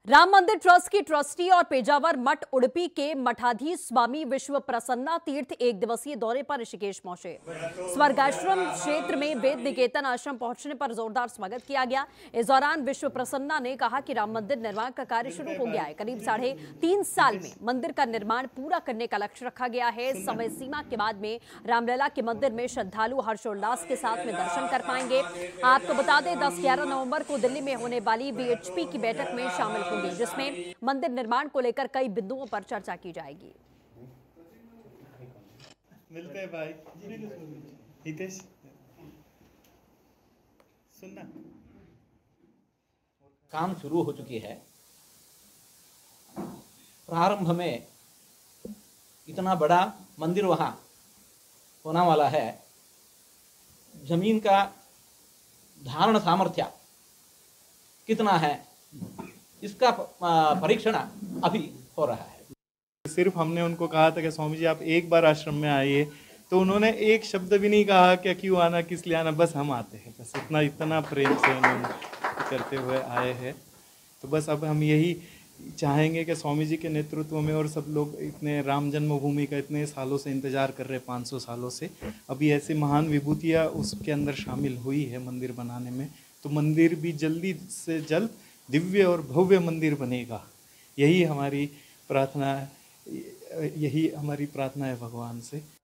राम मंदिर ट्रस्ट की ट्रस्टी और पेजावर मठ उडुपी के मठाधीश स्वामी विश्व प्रसन्ना तीर्थ एक दिवसीय दौरे पर ऋषिकेश पहुंचे। स्वर्गाश्रम क्षेत्र में वेद निकेतन आश्रम पहुंचने पर जोरदार स्वागत किया गया। इस दौरान विश्व प्रसन्ना ने कहा कि राम मंदिर निर्माण का कार्य शुरू हो गया है। करीब 3.5 साल में मंदिर का निर्माण पूरा करने का लक्ष्य रखा गया है। समय सीमा के बाद में रामलला के मंदिर में श्रद्धालु हर्षोल्लास के साथ में दर्शन कर पाएंगे। आपको बता दें 10-11 नवंबर को दिल्ली में होने वाली वीएचपी की बैठक में शामिल होंगे, जिसमें मंदिर निर्माण को लेकर कई बिंदुओं पर चर्चा की जाएगी। मिलते हैं भाई हितेश, सुनना। काम शुरू हो चुकी है। प्रारंभ में इतना बड़ा मंदिर वहाँ होने वाला है। जमीन का धारण सामर्थ्य कितना है, इसका परीक्षण अभी हो रहा है। सिर्फ हमने उनको कहा था कि स्वामी जी आप एक बार आश्रम में आइए, तो उन्होंने एक शब्द भी नहीं कहा कि क्यों आना, किस लिए आना, बस हम आते हैं। बस इतना प्रेम से उन्होंने करते हुए आए हैं। तो बस अब हम यही चाहेंगे कि स्वामी जी के नेतृत्व में, और सब लोग इतने राम जन्मभूमि का इतने सालों से इंतजार कर रहे हैं, 500 सालों से, अभी ऐसी महान विभूतियाँ उसके अंदर शामिल हुई है मंदिर बनाने में। तो मंदिर भी जल्दी से जल्द दिव्य और भव्य मंदिर बनेगा। यही हमारी प्रार्थना है भगवान से।